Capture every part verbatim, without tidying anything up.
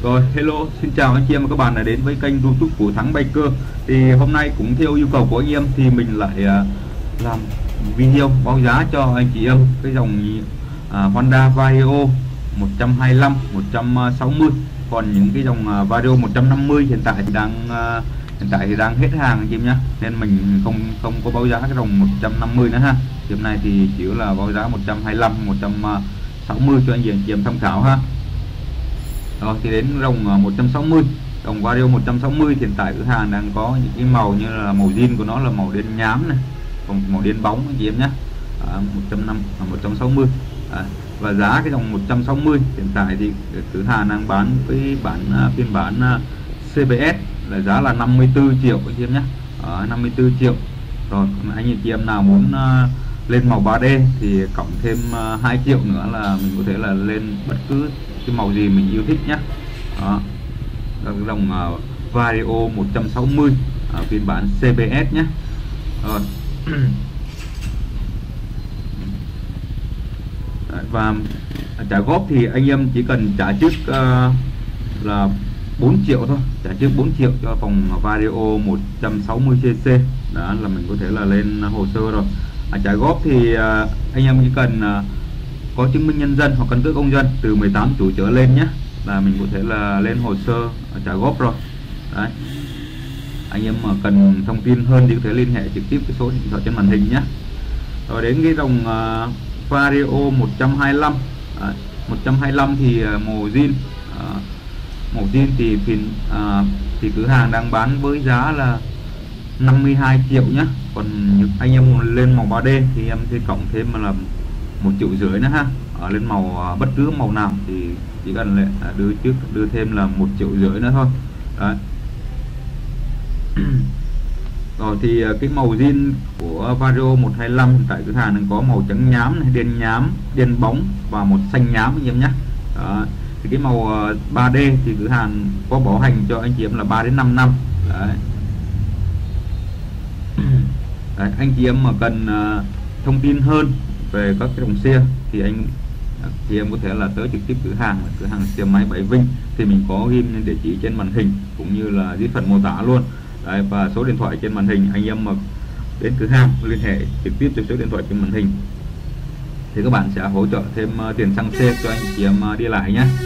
Rồi, hello, xin chào anh chị em và các bạn đã đến với kênh YouTube của Thắng Biker. Thì hôm nay cũng theo yêu cầu của anh em thì mình lại uh, làm video báo giá cho anh chị em cái dòng uh, Honda Vario một trăm hai mươi lăm, một trăm sáu mươi. Còn những cái dòng uh, Vario một trăm năm mươi hiện tại thì đang uh, hiện tại thì đang hết hàng anh chị em nhé, nên mình không không có báo giá cái dòng một trăm năm mươi nữa ha. Hôm nay thì chỉ là báo giá một trăm hai mươi lăm, một trăm sáu mươi cho anh chị em tham khảo ha. Rồi thì đến dòng một trăm sáu mươi, dòng Vario một trăm sáu mươi hiện tại cửa hàng đang có những cái màu như là màu zin của nó là màu đen nhám này, còn màu đen bóng anh chị em nhé. À, một trăm năm mươi, một trăm sáu mươi. À, và giá cái dòng một trăm sáu mươi hiện tại thì cửa hàng đang bán với bản uh, phiên bản uh, xê bê ét là giá là năm mươi tư triệu anh chị em nhé. À, năm mươi tư triệu. Rồi anh chị em nào muốn uh, lên màu ba D thì cộng thêm uh, hai triệu nữa là mình có thể là lên bất cứ cái màu gì mình yêu thích nhé. Đó, dòng uh, Vario một trăm sáu mươi ở phiên bản xê bê ét nhé. Rồi. Và trả góp thì anh em chỉ cần trả trước uh, là bốn triệu thôi, trả trước bốn triệu cho phòng Vario một trăm sáu mươi xê xê. Đó là mình có thể là lên hồ sơ rồi. À, trả góp thì uh, anh em chỉ cần uh, có chứng minh nhân dân hoặc căn cước công dân từ mười tám tuổi trở lên nhé, là mình có thể là lên hồ sơ trả góp rồi. Đấy. Anh em mà cần thông tin hơn thì có thể liên hệ trực tiếp cái số điện thoại trên màn hình nhé. Rồi đến cái dòng uh, Vario một trăm hai mươi lăm. À, một trăm hai mươi lăm thì uh, màu zin. Uh, màu zin thì phiên uh, thì cửa hàng đang bán với giá là năm mươi hai triệu nhé. Còn anh em lên màu ba D thì em sẽ cộng thêm là một triệu rưỡi nữa ha. Ở lên màu uh, bất cứ màu nào thì chỉ cần là đưa trước đưa thêm là một triệu rưỡi nữa thôi. Đấy. Rồi thì cái màu zin của Vario một trăm hai mươi lăm tại cửa hàng đang có màu trắng nhám này, đen nhám, đen bóng và một xanh nhám anh em nhé. Đó. Thì cái màu ba D thì cửa hàng có bảo hành cho anh chị em là ba đến năm năm. Đấy. Đấy, anh chị em mà cần uh, thông tin hơn về các cái dòng xe thì anh thì em có thể là tới trực tiếp cửa hàng, cửa hàng xe máy Bảy Vinh, thì mình có ghi địa chỉ trên màn hình cũng như là dưới phần mô tả luôn. Đấy, và số điện thoại trên màn hình, anh em mà đến cửa hàng liên hệ trực tiếp cho số điện thoại trên màn hình thì các bạn sẽ hỗ trợ thêm uh, tiền xăng xe cho anh chị em uh, đi lại nhé.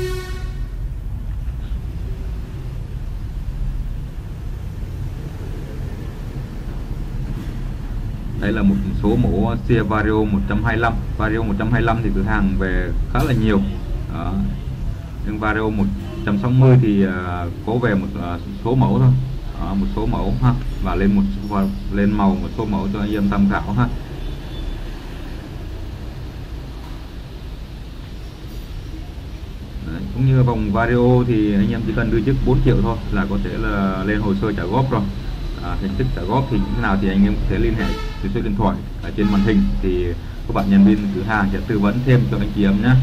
Đây là một số mẫu xe Vario một trăm hai mươi lăm. Vario một trăm hai mươi lăm thì cửa hàng về khá là nhiều. Đó. Nhưng Vario một trăm sáu mươi thì uh, có về một uh, số mẫu thôi. Đó, một số mẫu ha, và lên một và lên màu một số mẫu cho anh em tham khảo ha. Đấy, cũng như vòng Vario thì anh em chỉ cần đưa trước bốn triệu thôi là có thể là lên hồ sơ trả góp rồi. À, hình thức trả góp thì như thế nào thì anh em có thể liên hệ với số điện thoại ở trên màn hình thì các bạn nhân viên cửa hàng sẽ tư vấn thêm cho anh chị em nhé.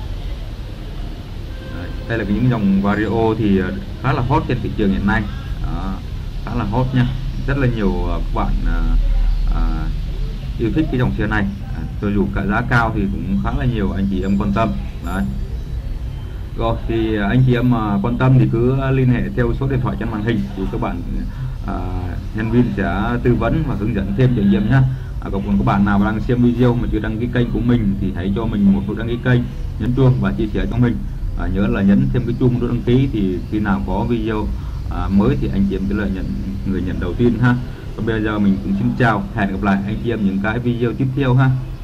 Đấy, đây là những dòng Vario thì khá là hot trên thị trường hiện nay. Đó, khá là hot nha, rất là nhiều các bạn à, à, yêu thích cái dòng xe này. À, cho dù cả giá cao thì cũng khá là nhiều anh chị em quan tâm. Đấy. Rồi thì anh chị em mà quan tâm thì cứ liên hệ theo số điện thoại trên màn hình thì các bạn à, nhân viên sẽ tư vấn và hướng dẫn thêm cho anh em nhé. À, còn các bạn nào đang xem video mà chưa đăng ký kênh của mình thì hãy cho mình một nút đăng ký kênh, nhấn chuông và chia sẻ cho mình. À, nhớ là nhấn thêm cái chuông nút đăng ký thì khi nào có video à, mới thì anh chị em sẽ là nhận người nhận đầu tiên ha. Còn bây giờ mình cũng xin chào, hẹn gặp lại anh chị em những cái video tiếp theo ha.